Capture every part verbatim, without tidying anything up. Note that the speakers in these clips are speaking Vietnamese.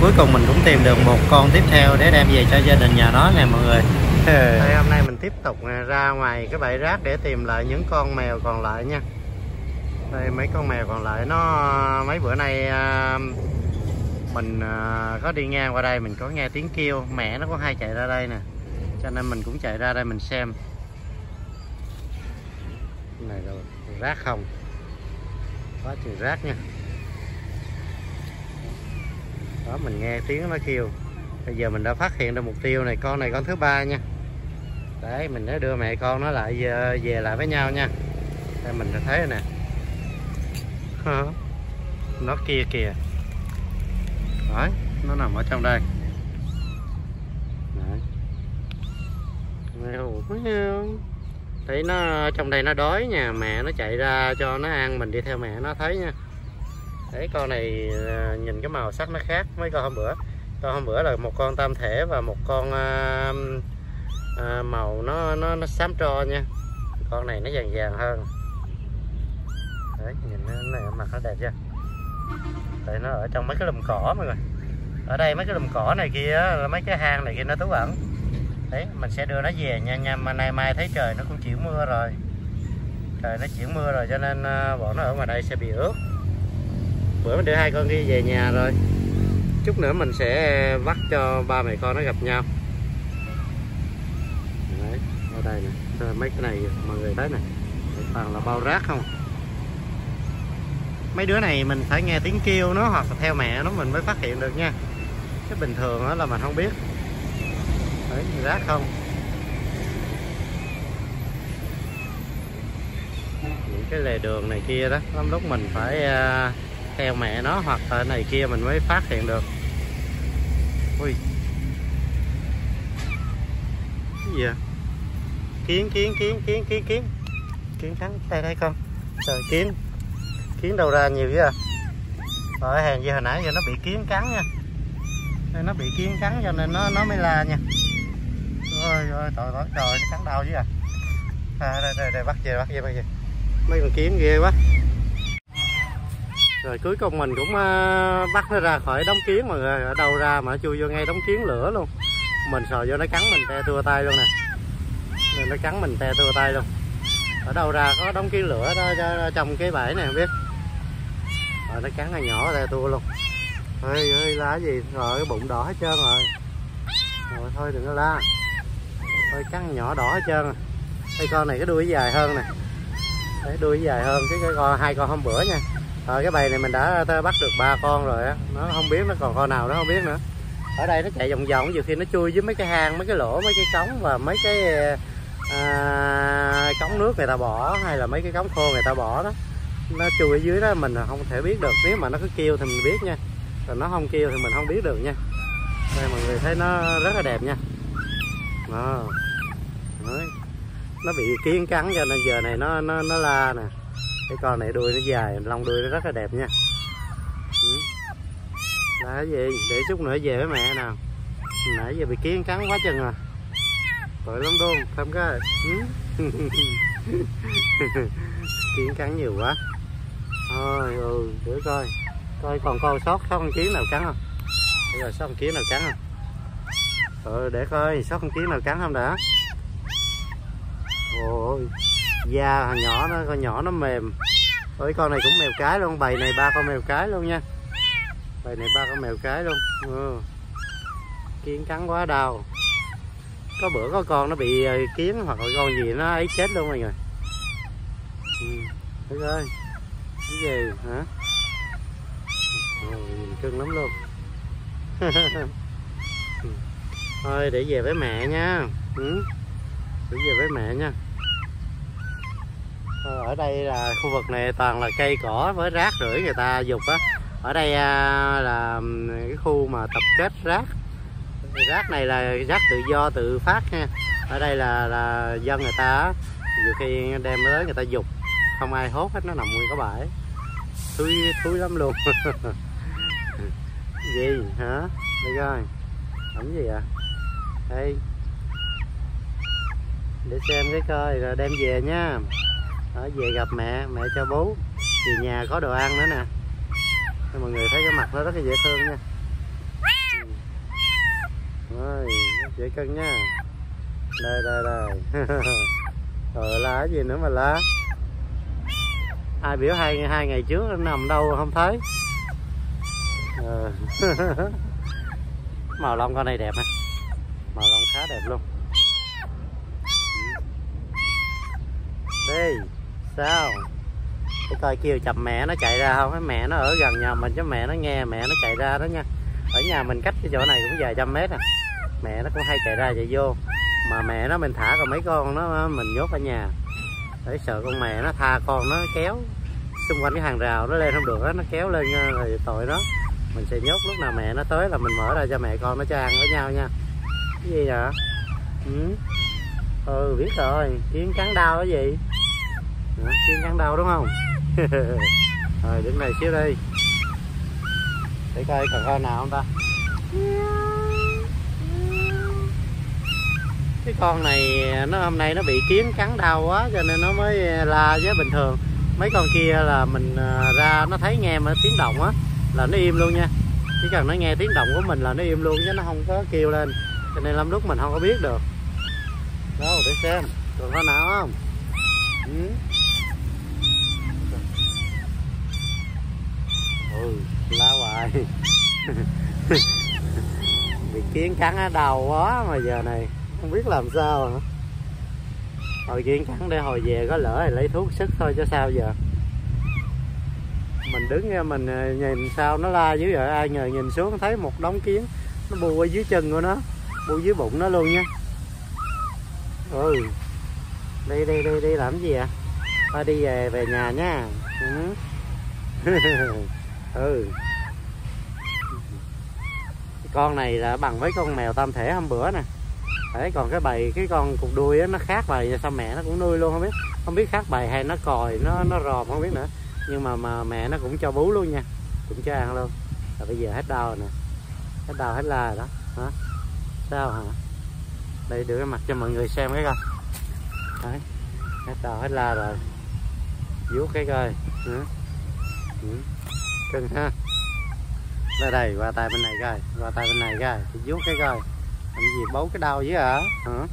cuối cùng mình cũng tìm được một con tiếp theo để đem về cho gia đình nhà nó nè mọi người. Đây, hôm nay mình tiếp tục ra ngoài cái bãi rác để tìm lại những con mèo còn lại nha. Đây mấy con mèo còn lại nó mấy bữa nay mình có đi ngang qua đây mình có nghe tiếng kêu, mẹ nó có hay chạy ra đây nè, cho nên mình cũng chạy ra đây mình xem. Này rồi rác không, quá trời rác nha. Đó, mình nghe tiếng nó kêu. Bây giờ mình đã phát hiện được mục tiêu này, con này con thứ ba nha. Đấy, mình đã đưa mẹ con nó lại về lại với nhau nha. Đây mình đã thấy rồi nè. Nó kia kìa. Đấy, nó nằm ở trong đây. Đấy. Thấy nó trong đây nó đói nha, mẹ nó chạy ra cho nó ăn, mình đi theo mẹ nó thấy nha. Đấy, con này nhìn cái màu sắc nó khác mấy con hôm bữa. Con hôm bữa là một con tam thể và một con à, à, màu nó nó nó xám tro nha. Con này nó vàng vàng hơn. Đấy, nhìn nó này mặt nó đẹp chưa? Tại nó ở trong mấy cái lùm cỏ mọi người. Ở đây mấy cái lùm cỏ này kia là mấy cái hang này kia nó trú ẩn. Đấy, mình sẽ đưa nó về nha nha. Mà nay mai thấy trời nó cũng chuyển mưa rồi. Trời nó chuyển mưa rồi cho nên bọn nó ở ngoài đây sẽ bị ướt. Bữa mình đưa hai con kia về nhà rồi. Chút nữa mình sẽ bắt cho ba mẹ con nó gặp nhau. Đấy, ở đây nè, mấy cái này mọi người thấy nè, toàn là bao rác không. Mấy đứa này mình phải nghe tiếng kêu nó hoặc là theo mẹ nó mình mới phát hiện được nha. Cái bình thường đó là mình không biết. Đấy, rác không. Những cái lề đường này kia đó, lắm lúc mình phải uh, theo mẹ nó hoặc là này kia mình mới phát hiện được. Ui, cái gì vậy? Kiến kiến kiến kiến kiến kiến kiến cắn đây đây con. Trời, kiến kiến đâu ra nhiều vậy à? Rồi hàng gì hồi nãy giờ nó bị kiến cắn nha. Nó bị kiến cắn cho nên nó nó mới la nha. Ôi ôi trời ơi, trời nó cắn đau chứ à. À đây đây đây bắt về bắt về bắt về. Mấy con kiến ghê quá. Rồi cuối cùng mình cũng uh, bắt nó ra khỏi đống kiến mọi người. Ở đâu ra mà nó chui vô ngay đống kiến lửa luôn. Mình sờ vô nó cắn mình te tua tay luôn nè. Nên nó cắn mình te tua tay luôn. Ở đâu ra có đống kiến lửa đó trong cái bãi này không biết. Rồi nó cắn là nhỏ te tua luôn. Ơi ơi lá gì rồi cái bụng đỏ hết trơn rồi. Rồi thôi đừng có la. Thôi cắn nhỏ đỏ hết trơn rồi. Đây con này cái đuôi dài hơn nè. Đấy, đuôi dài hơn cái, cái con hai con hôm bữa nha. Rồi cái bầy này mình đã bắt được ba con rồi á, nó không biết nó còn con nào nó không biết nữa. Ở đây nó chạy vòng vòng, nhiều khi nó chui với mấy cái hang, mấy cái lỗ, mấy cái cống và mấy cái à, cống nước người ta bỏ hay là mấy cái cống khô người ta bỏ đó. Nó chui ở dưới đó mình không thể biết được, nếu mà nó cứ kêu thì mình biết nha. Còn nó không kêu thì mình không biết được nha. Đây mọi người thấy nó rất là đẹp nha. Đó. Đấy. Nó bị kiến cắn cho nên giờ này nó nó nó la nè. Cái con này đuôi nó dài, lông đuôi nó rất là đẹp nha. Ừ. Là cái gì? Để chút nữa về với mẹ nào. Nãy giờ bị kiến cắn quá chừng à. Tội lắm luôn, thăm cái. Ừ. Kiến cắn nhiều quá. Thôi, ừ, để coi. Coi còn con sót sót con kiến nào cắn không? Bây giờ sót con kiến nào cắn không? Ừ, để coi sót con kiến nào cắn không đã. Ôi, da hồi nhỏ nó con nhỏ nó mềm. Ôi con này cũng mèo cái luôn, bầy này ba con mèo cái luôn nha. Bầy này ba con mèo cái luôn. Ừ. Kiến cắn quá đau. Có bữa có con nó bị kiến hoặc là con gì nó ấy chết luôn mọi người. Ừ. Thấy ơi. Cái gì hả? Ôi, nhìn cưng lắm luôn. Thôi để về với mẹ nha. Ừ. Để về với mẹ nha. Ở đây là khu vực này toàn là cây cỏ với rác rưởi người ta dục á. Ở đây là cái khu mà tập kết rác. Rác này là rác tự do tự phát nha. Ở đây là là dân người ta nhiều khi đem tới người ta dục, không ai hốt hết, nó nằm nguyên cái bãi. Thúi thúi lắm luôn. Gì hả? Đây coi. Ảnh gì à? Đây. Để xem cái coi rồi đem về nha. Đó, về gặp mẹ, mẹ cho bú. Về nhà có đồ ăn nữa nè. Mọi người thấy cái mặt nó rất là dễ thương nha. Rồi, dễ cân nha. Đây đây đây. Rồi la cái gì nữa mà la? Ai biểu hai hai ngày trước nó nằm đâu không thấy. Ờ. Màu lông con này đẹp nè, màu lông khá đẹp luôn. Đi sao để coi kêu chậm mẹ nó chạy ra không. Cái mẹ nó ở gần nhà mình chứ mẹ nó nghe mẹ nó chạy ra đó nha. Ở nhà mình cách cái chỗ này cũng vài trăm mét à. Mẹ nó cũng hay chạy ra chạy vô, mà mẹ nó mình thả còn mấy con nó mình nhốt ở nhà để sợ con mẹ nó tha con nó kéo xung quanh cái hàng rào nó lên không được đó, nó kéo lên thì tội nó. Mình sẽ nhốt lúc nào mẹ nó tới là mình mở ra cho mẹ con nó cho ăn với nhau nha. Cái gì vậy? Ừ, ừ biết rồi, kiến cắn đau cái gì? À, kiến cắn đau đúng không? Rồi đứng này xíu đi để coi còn con nào không ta. Cái con này nó hôm nay nó bị kiến cắn đau quá cho nên nó mới la, với bình thường mấy con kia là mình ra nó thấy nghe mà tiếng động á là nó im luôn nha. Chỉ cần nó nghe tiếng động của mình là nó im luôn chứ nó không có kêu lên, cho nên lắm lúc mình không có biết được. Đâu để xem còn con nào không. Ừ. Ừ, la hoài. Bị kiến cắn á đau quá mà giờ này không biết làm sao hả. Hồi kiến cắn để hồi về có lỡ thì lấy thuốc sức thôi chứ sao giờ. Mình đứng nghe mình nhìn sao nó la dữ vậy, ai ngờ nhìn xuống thấy một đống kiến nó bu ở dưới chân của nó, bu dưới bụng nó luôn nha. Ừ, đi đi đi đi làm gì vậy? Thôi đi về về nhà nha. Ừ. Ừ. Con này là bằng với con mèo tam thể hôm bữa nè. Đấy, còn cái bầy cái con cục đuôi á, nó khác bầy, sao mẹ nó cũng nuôi luôn không biết. Không biết khác bầy hay nó còi nó nó ròm không biết nữa. Nhưng mà mà mẹ nó cũng cho bú luôn nha, cũng cho ăn luôn. Rồi bây giờ hết đau rồi nè, hết đau hết la rồi đó. Hả? Sao hả? Đây đưa cái mặt cho mọi người xem cái coi. Đấy, hết đau hết la rồi. Vuốt cái coi. Ừ. Ừ. Cưng ha. Đây đây, qua tay bên này coi, qua tay bên này coi, thì vuốt cái coi. Làm gì bấu cái đau với hả? Hả?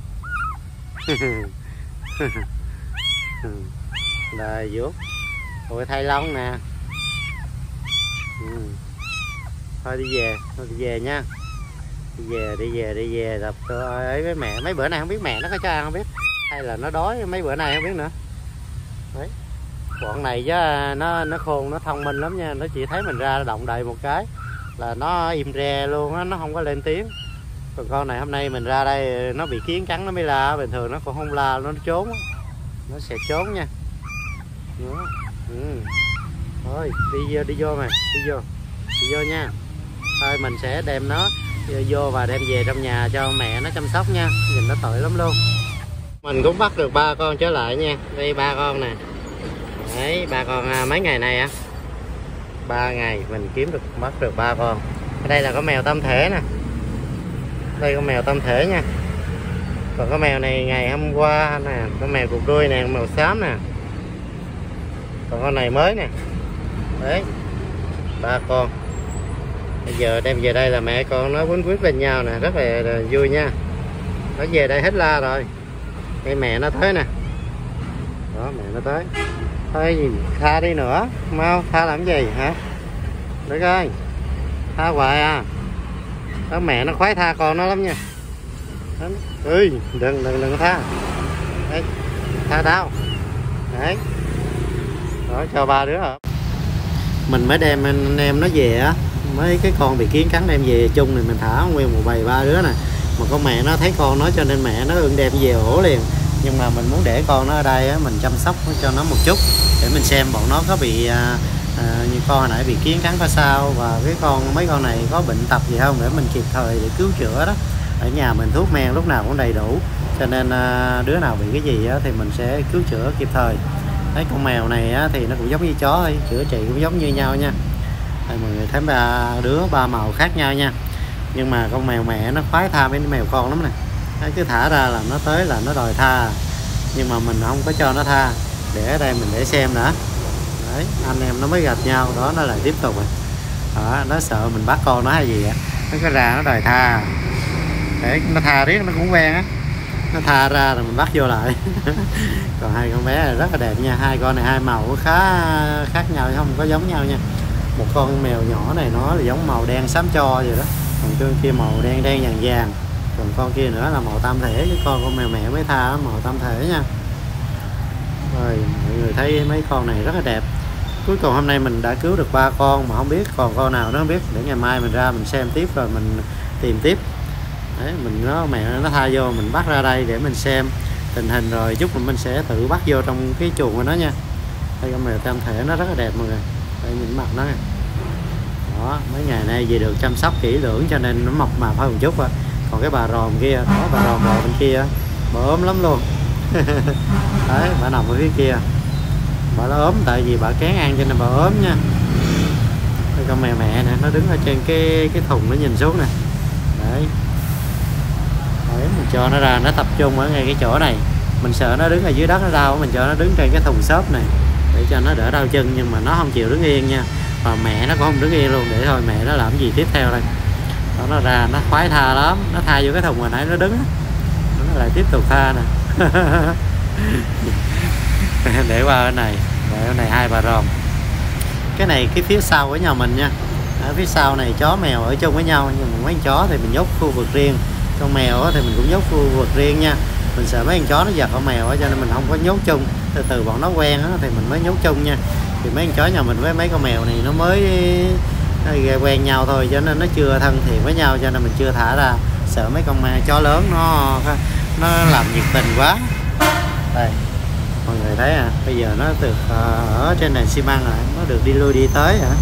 Đây vuốt. Ôi thay lông nè. Ừ. Thôi đi về, thôi đi về nha. Đi về, đi về, đi về gặp ấy với mẹ. Mấy bữa nay không biết mẹ nó có cho ăn không biết, hay là nó đói mấy bữa nay không biết nữa. Đấy. Bọn này chứ nó nó khôn, nó thông minh lắm nha. Nó chỉ thấy mình ra động đậy một cái là nó im re luôn á, nó không có lên tiếng. Còn con này hôm nay mình ra đây nó bị kiến cắn nó mới la, bình thường nó cũng không la, nó trốn. Nó sẽ trốn nha. Đó. Ừ. Thôi đi vô đi vô mày, đi vô. Đi vô nha. Thôi mình sẽ đem nó vô và đem về trong nhà cho mẹ nó chăm sóc nha. Nhìn nó tội lắm luôn. Mình cũng bắt được ba con trở lại nha. Đây ba con nè. Đấy, ba con à, mấy ngày này á. ba ngày mình kiếm được bắt được ba con. Ở đây là có mèo tam thể nè. Đây có mèo tam thể nha. Còn có mèo này ngày hôm qua nè, có mèo cục đuôi nè, màu xám nè. Còn con này mới nè. Đấy, ba con. Bây giờ đem về đây là mẹ con nó quýnh quýt bên nhau nè, rất là, là vui nha. Nó về đây hết la rồi. Đây mẹ nó tới nè. Đó, mẹ nó tới. Thôi gì, tha đi nữa. Mau, tha làm gì hả? Được ơi, tha hoài à. Đó, mẹ nó khoái tha con nó lắm nha. Đó. Ui, đừng, đừng, đừng tha. Đấy, tha đau. Đấy. Đó, cho ba đứa hả? Mình mới đem anh em nó về á. Mấy cái con bị kiến cắn đem về chung này mình thả nguyên một bầy ba đứa nè. Mà con mẹ nó thấy con nó cho nên mẹ nó ưng đem về ổ liền. Nhưng mà mình muốn để con nó ở đây á, mình chăm sóc cho nó một chút để mình xem bọn nó có bị à, à, như con hồi nãy bị kiến cắn có sao, và cái con mấy con này có bệnh tật gì không để mình kịp thời để cứu chữa đó. Ở nhà mình thuốc men lúc nào cũng đầy đủ, cho nên à, đứa nào bị cái gì á, thì mình sẽ cứu chữa kịp thời. Thấy con mèo này á, thì nó cũng giống như chó thôi, chữa trị cũng giống như nhau nha. Đây, mọi người thấy ba đứa ba màu khác nhau nha, nhưng mà con mèo mẹ nó khoái tha mấy mèo con lắm nè. Nó cứ thả ra là nó tới là nó đòi tha, nhưng mà mình không có cho nó tha. Để ở đây mình để xem nữa. Đấy, anh em nó mới gặp nhau đó, nó lại tiếp tục rồi. Đó, nó sợ mình bắt con nó hay gì vậy. Nó có ra nó đòi tha, để nó tha riết nó cũng quen á, nó tha ra rồi mình bắt vô lại. Còn hai con bé này rất là đẹp nha, hai con này hai màu khá khác nhau, không có giống nhau nha. Một con mèo nhỏ này nó là giống màu đen xám cho vậy đó, còn con kia màu đen đen vàng vàng, còn con kia nữa là màu tam thể, cái con con mèo mẹ mới tha màu tam thể nha. Rồi mọi người thấy mấy con này rất là đẹp. Cuối cùng hôm nay mình đã cứu được ba con, mà không biết còn con nào nó không biết, để ngày mai mình ra mình xem tiếp rồi mình tìm tiếp. Đấy, mình nó mẹ nó tha vô mình bắt ra đây để mình xem tình hình, rồi chút mình sẽ tự bắt vô trong cái chuồng của nó nha. Đây con mèo tam thể nó rất là đẹp mọi người, đây nhìn mặt nó nè. Đó, mấy ngày nay vì được chăm sóc kỹ lưỡng cho nên nó mộc mạp hơn một chút à. Còn cái bà ròm kia, đó bà ròm bò bên kia, bà ốm lắm luôn. Đấy, bà nằm ở phía kia, bà nó ốm tại vì bà kén ăn cho nên bà ốm nha. Đây con mèo mẹ nè, nó đứng ở trên cái cái thùng nó nhìn xuống nè. Đấy, đấy mình cho nó ra nó tập trung ở ngay cái chỗ này, mình sợ nó đứng ở dưới đất nó đau, mình cho nó đứng trên cái thùng xốp này để cho nó đỡ đau chân, nhưng mà nó không chịu đứng yên nha, và mẹ nó cũng không đứng yên luôn, để thôi mẹ nó làm gì tiếp theo đây. Đó, nó ra nó khoái tha lắm, nó tha vô cái thùng hồi nãy nó đứng, nó lại tiếp tục tha nè. Để qua cái này, để cái này hai bà ròm. Cái này cái phía sau của nhà mình nha, ở phía sau này chó mèo ở chung với nhau, nhưng mà mấy con chó thì mình nhốt khu vực riêng, con mèo thì mình cũng nhốt khu vực riêng nha. Mình sợ mấy con chó nó giật con mèo cho nên mình không có nhốt chung, từ từ bọn nó quen thì mình mới nhốt chung nha. Thì mấy con chó nhà mình với mấy con mèo này nó mới quen nhau thôi, cho nên nó chưa thân thiện với nhau, cho nên mình chưa thả ra, sợ mấy con chó lớn nó nó làm nhiệt tình quá. Đây mọi người thấy à, bây giờ nó được ở trên nền xi măng rồi, nó được đi lui đi tới hả.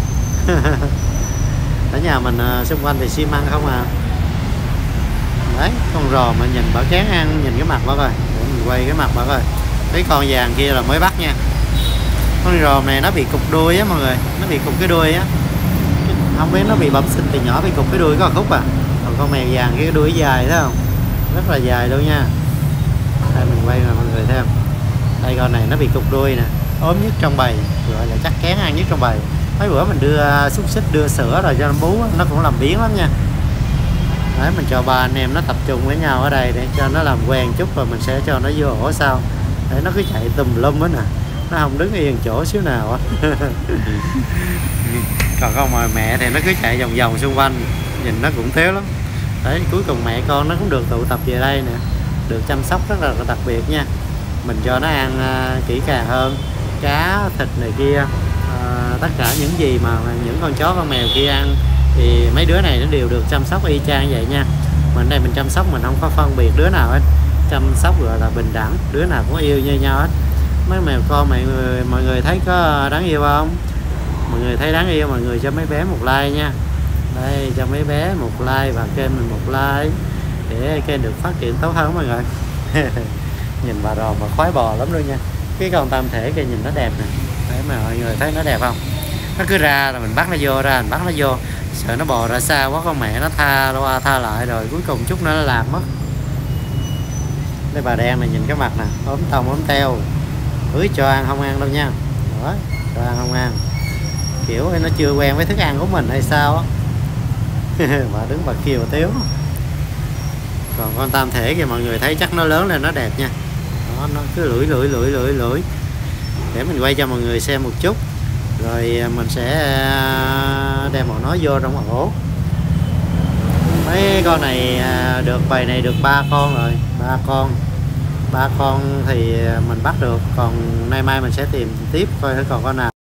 Ở nhà mình xung quanh thì xi măng không à. Đấy, con rò mà nhìn bà kén ăn, nhìn cái mặt bà coi, để mình quay cái mặt bà coi. Cái con vàng kia là mới bắt nha. Con rò này nó bị cục đuôi á mọi người, nó bị cục cái đuôi á, không biết nó bị bẩm sinh từ nhỏ bị cục cái đuôi có khúc à. Còn con mèo vàng cái đuôi dài thấy không, rất là dài luôn nha. Đây mình quay mà mọi người thấy không, đây con này nó bị cục đuôi nè, ốm nhất trong bầy, gọi là chắc kén ăn nhất trong bầy. Mấy bữa mình đưa xúc xích đưa sữa rồi cho nó bú, nó cũng làm biếng lắm nha. Đấy, mình cho ba anh em nó tập trung với nhau ở đây để cho nó làm quen chút, rồi mình sẽ cho nó vô ổ sau. Để nó cứ chạy tùm lum á nè, nó không đứng yên chỗ xíu nào á. Còn con mồi mẹ thì nó cứ chạy vòng vòng xung quanh, nhìn nó cũng thiếu lắm. Đấy, cuối cùng mẹ con nó cũng được tụ tập về đây nè, được chăm sóc rất là đặc biệt nha. Mình cho nó ăn uh, kỹ càng hơn, cá thịt này kia, uh, tất cả những gì mà những con chó con mèo kia ăn thì mấy đứa này nó đều được chăm sóc y chang vậy nha. Mình đây mình chăm sóc mình không có phân biệt đứa nào hết, chăm sóc gọi là bình đẳng, đứa nào cũng yêu như nhau hết. Mấy mèo con mọi người mọi người thấy có đáng yêu không? Mọi người thấy đáng yêu mọi người cho mấy bé một like nha. Đây, cho mấy bé một like và kênh mình một like để kênh được phát triển tốt hơn mọi người. Nhìn bà rò mà khoái bò lắm luôn nha. Cái con tam thể kia nhìn nó đẹp nè, để mà mọi người thấy nó đẹp không? Nó cứ ra rồi mình bắt nó vô, ra mình bắt nó vô, sợ nó bò ra xa quá, con mẹ nó tha qua tha lại rồi cuối cùng chút nữa nó lạc mất. Đây bà đen này nhìn cái mặt nè, ốm tông ốm teo, ưới cho ăn không ăn đâu nha. Đó, cho ăn không ăn, kiểu nó chưa quen với thức ăn của mình hay sao á. Bà đứng bà kêu tiếu. Còn con tam thể kìa mọi người thấy chắc nó lớn lên nó đẹp nha. Đó, nó cứ lưỡi lưỡi lưỡi lưỡi lưỡi. Để mình quay cho mọi người xem một chút, rồi mình sẽ đem bọn nó vô trong ổ. Mấy con này được bầy này được ba con rồi, ba con ba con thì mình bắt được, còn nay mai mình sẽ tìm tiếp coi còn con nào.